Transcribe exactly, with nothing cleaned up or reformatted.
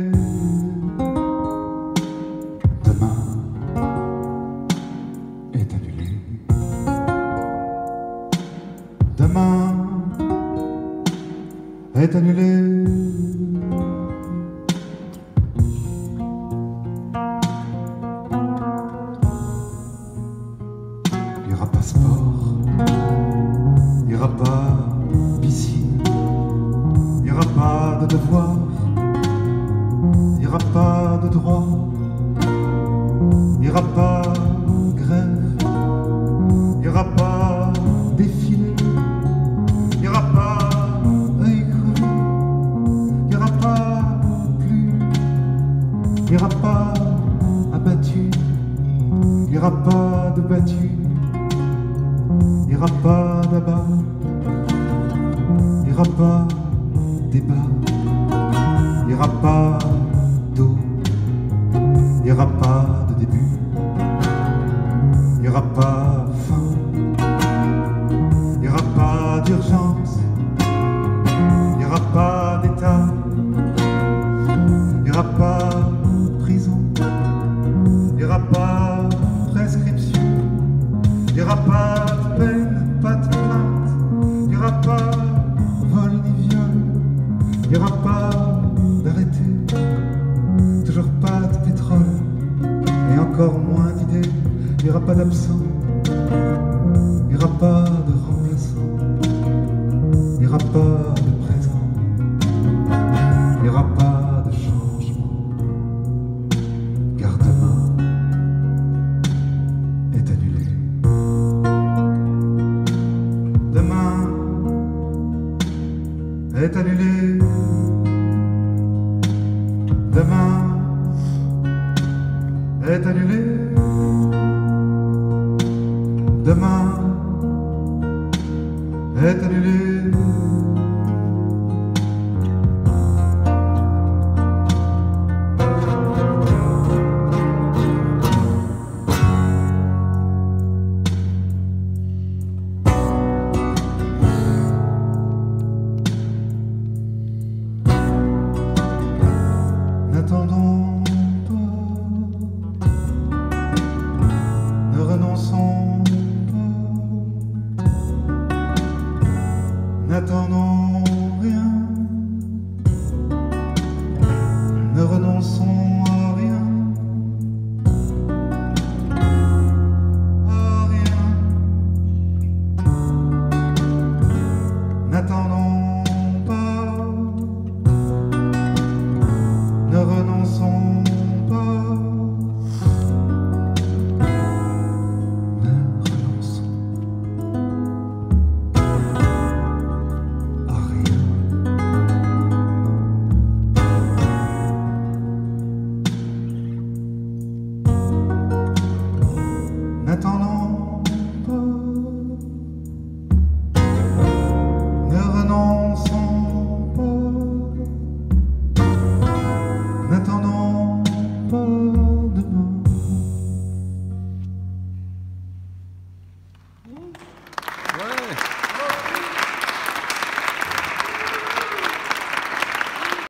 Demain est annulé. Demain est annulé. Il n'y aura pas sport, il n'y aura pas piscine, il n'y aura pas de devoir, il n'y aura pas de droit, il n'y aura pas grève, il n'y aura pas défilé, il n'y aura pas œil crevé, il n'y aura pas plus, il n'y aura pas abattu, il n'y aura pas de battu, il n'y aura pas d'abat, il n'y aura pas débat, il n'y aura pas d'eau, il n'y aura pas de début, il n'y aura pas fin, il n'y aura pas d'urgence, il n'y aura pas d'état, il n'y aura pas prison, il n'y aura pas prescription, il n'y aura pas de peine, pas de plainte, il n'y aura pas vol ni viol, il n'y aura pas d'arrêté, toujours pas de pétrole, et encore moins d'idées, il n'y aura pas d'absent, il n'y aura pas de remplaçant, il n'y aura pas de présent, il n'y aura pas de changement, car demain est annulé. Demain est annulé. Demain est annulé. Demain est annulé. N'attendons pas, ne renonçons pas, n'attendons rien, ne renonçons